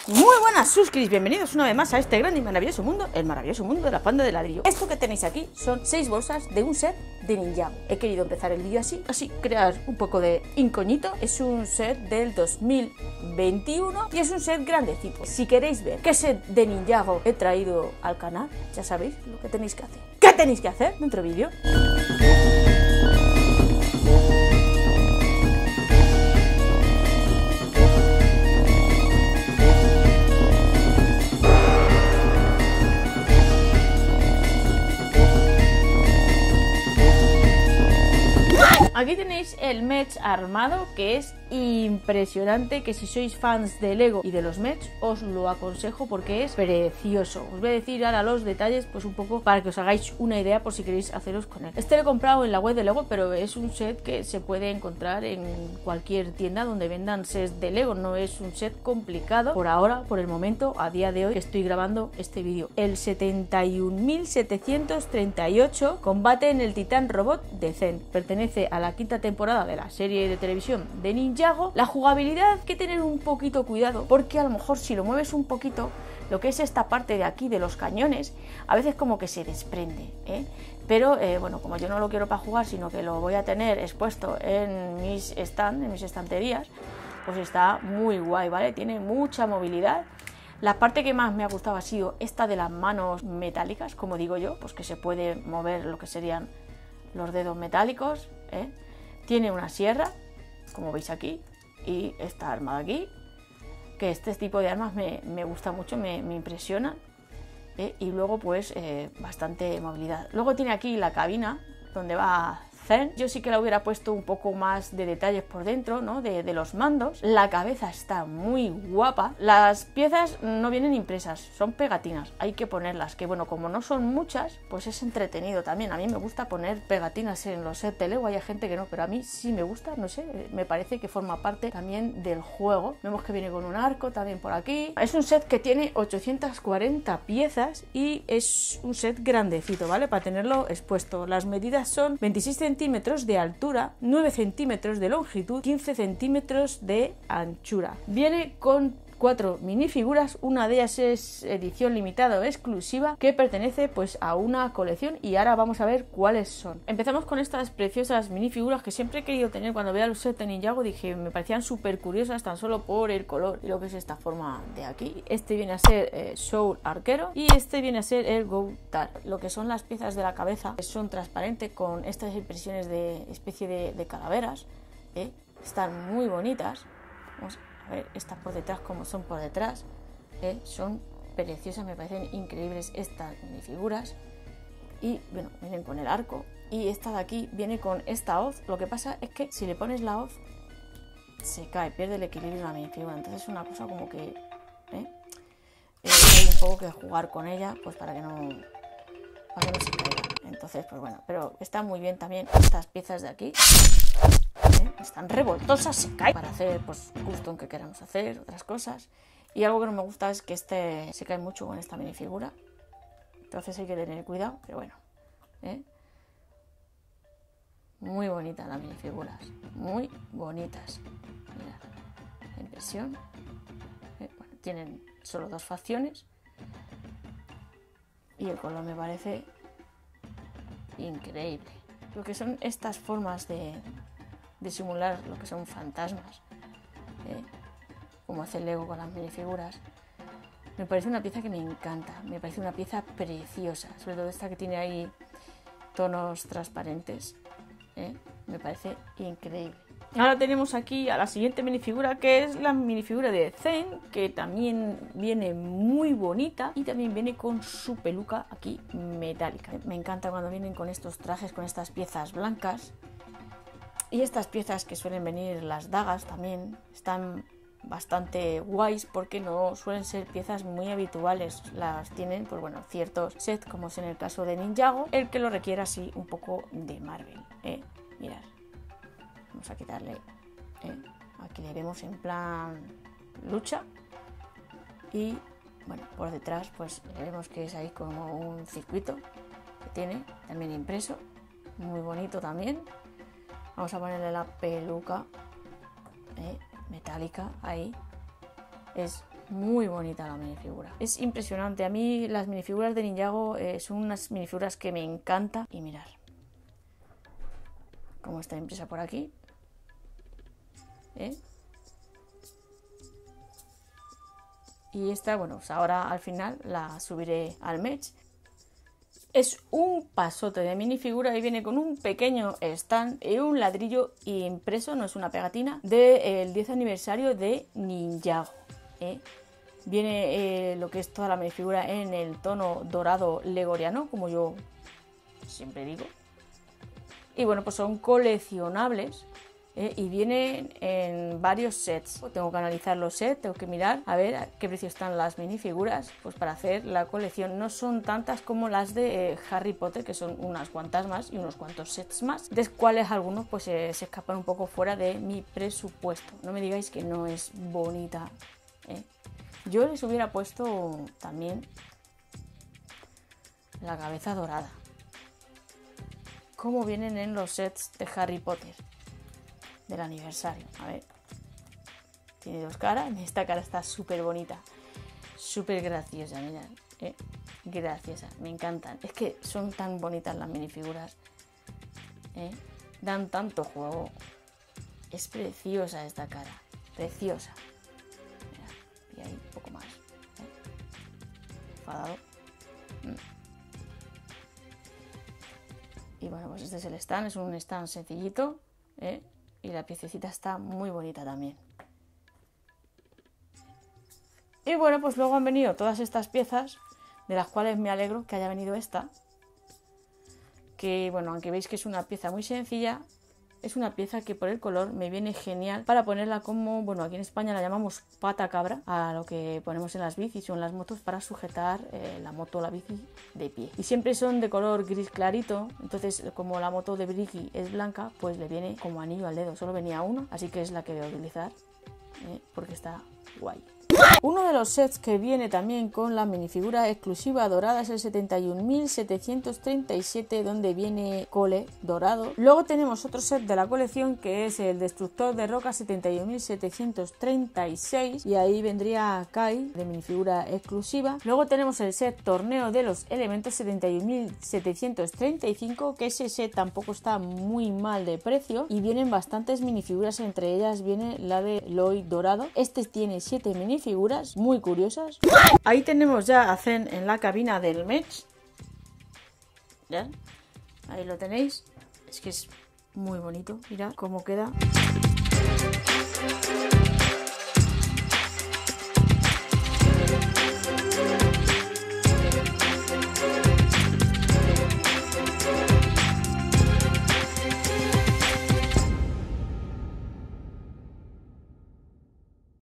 Muy buenas suscriptores, bienvenidos una vez más a este grande y maravilloso mundo, el maravilloso mundo de la panda de ladrillo. Esto que tenéis aquí son 6 bolsas de un set de Ninjago. He querido empezar el vídeo así crear un poco de incognito. Es un set del 2021 y es un set grandecito. Si queréis ver qué set de Ninjago he traído al canal, ya sabéis lo que tenéis que hacer. ¿Qué tenéis que hacer dentro del vídeo? Aquí tenéis el Mech armado, que es impresionante, que si sois fans de Lego y de los Mech os lo aconsejo porque es precioso. Os voy a decir ahora los detalles pues un poco para que os hagáis una idea por si queréis haceros con él. Este lo he comprado en la web de Lego, pero es un set que se puede encontrar en cualquier tienda donde vendan sets de Lego. No es un set complicado por ahora, por el momento, a día de hoy que estoy grabando este vídeo. El 71.738 combate en el Titán Robot de Zen. Pertenece a la quinta temporada de la serie de televisión de Ninjago. La jugabilidad hay que tener un poquito cuidado porque a lo mejor si lo mueves un poquito, lo que es esta parte de aquí de los cañones a veces como que se desprende, pero bueno, como yo no lo quiero para jugar sino que lo voy a tener expuesto en mis estanterías, pues está muy guay, ¿vale? Tiene mucha movilidad. La parte que más me ha gustado ha sido esta de las manos metálicas, como digo yo, pues que se puede mover lo que serían los dedos metálicos, Tiene una sierra, como veis aquí, y esta arma de aquí, que este tipo de armas me gusta mucho, me impresiona, y luego pues bastante movilidad. Luego tiene aquí la cabina donde va Zen. Yo sí que la hubiera puesto un poco más de detalles por dentro, ¿no? de los mandos. La cabeza está muy guapa. Las piezas no vienen impresas, son pegatinas, hay que ponerlas, que bueno, como no son muchas, pues es entretenido también. A mí me gusta poner pegatinas en los sets de Lego, hay gente que no, pero a mí sí me gusta, no sé, me parece que forma parte también del juego. Vemos que viene con un arco también por aquí. Es un set que tiene 840 piezas y es un set grandecito, ¿vale? Para tenerlo expuesto. Las medidas son 26 centímetros de altura, 9 centímetros de longitud, 15 centímetros de anchura. Viene con 4 minifiguras, una de ellas es edición limitada o exclusiva que pertenece pues a una colección y ahora vamos a ver cuáles son. Empezamos con estas preciosas minifiguras que siempre he querido tener. Cuando veía los sets de Ninjago dije, me parecían súper curiosas tan solo por el color y lo que es esta forma de aquí. Este viene a ser Soul Arquero y este viene a ser el Goutar. Lo que son las piezas de la cabeza son transparentes con estas impresiones de especie de calaveras, están muy bonitas. Vamos a ver estas por detrás, como son por detrás, son preciosas, me parecen increíbles estas minifiguras. Y bueno, vienen con el arco. Y esta de aquí viene con esta hoz. Lo que pasa es que si le pones la hoz, se cae, pierde el equilibrio la minifigura. Entonces es una cosa como que hay un poco que jugar con ella, pues para que no se caiga. Entonces, pues bueno, pero está muy bien también estas piezas de aquí. Están revoltosas, se caen para hacer pues custom que queramos hacer, otras cosas. Y algo que no me gusta es que este se cae mucho con esta minifigura, entonces hay que tener cuidado, pero bueno, muy bonitas las minifiguras, muy bonitas. Mirad, la impresión, bueno, tienen solo 2 facciones y el color me parece increíble. Lo que son estas formas de simular lo que son fantasmas, como hace Lego con las minifiguras, me parece una pieza que me encanta, me parece una pieza preciosa, sobre todo esta que tiene ahí tonos transparentes, me parece increíble. Ahora tenemos aquí a la siguiente minifigura, que es la minifigura de Zen, que también viene muy bonita y también viene con su peluca aquí metálica. Me encanta cuando vienen con estos trajes, con estas piezas blancas. Y estas piezas que suelen venir, las dagas también, están bastante guays porque no suelen ser piezas muy habituales. Las tienen, pues bueno, ciertos sets, como es en el caso de Ninjago, el que lo requiera así un poco de Marvel. Mirad, vamos a quitarle, aquí le iremos en plan lucha y bueno, por detrás pues vemos que es ahí como un circuito que tiene también impreso, muy bonito también. Vamos a ponerle la peluca metálica ahí. Es muy bonita la minifigura. Es impresionante. A mí las minifiguras de Ninjago son unas minifiguras que me encantan. Y mirar cómo está impresa por aquí. Y esta, bueno, pues ahora al final la subiré al merch. Es un pasote de minifigura y viene con un pequeño stand y un ladrillo impreso, no es una pegatina, del 10 aniversario de Ninjago. Viene lo que es toda la minifigura en el tono dorado legoriano, como yo siempre digo. Y bueno, pues son coleccionables. Y vienen en varios sets. Tengo que analizar los sets, tengo que mirar a ver a qué precio están las minifiguras, pues para hacer la colección. No son tantas como las de Harry Potter, que son unas cuantas más y unos cuantos sets más, de los cuales algunos pues se escapan un poco fuera de mi presupuesto. No me digáis que no es bonita. Yo les hubiera puesto también la cabeza dorada, como vienen en los sets de Harry Potter del aniversario. A ver, tiene dos caras. Esta cara está súper bonita, súper graciosa, mirad, graciosa, me encantan. Es que son tan bonitas las minifiguras, dan tanto juego. Es preciosa esta cara, preciosa. Mirad, y ahí un poco más, enfadado. Y bueno, pues este es el stand, es un stand sencillito, y la piececita está muy bonita también. Y bueno, pues luego han venido todas estas piezas, de las cuales me alegro que haya venido esta. Que bueno, aunque veis que es una pieza muy sencilla, es una pieza que por el color me viene genial para ponerla como, bueno, aquí en España la llamamos pata cabra, a lo que ponemos en las bicis o en las motos para sujetar la moto o la bici de pie. Y siempre son de color gris clarito, entonces como la moto de Briki es blanca, pues le viene como anillo al dedo. Solo venía uno, así que es la que voy a utilizar, porque está guay. Uno de los sets que viene también con la minifigura exclusiva dorada es el 71.737, donde viene Cole dorado. Luego tenemos otro set de la colección que es el destructor de roca 71.736, y ahí vendría Kai de minifigura exclusiva. Luego tenemos el set torneo de los elementos 71.735, que ese set tampoco está muy mal de precio y vienen bastantes minifiguras, entre ellas viene la de Lloyd dorado. Este tiene 7 minifiguras muy curiosas. Ahí tenemos ya a Zen en la cabina del merch. ¿Ya? Ahí lo tenéis. Es que es muy bonito. Mirad cómo queda.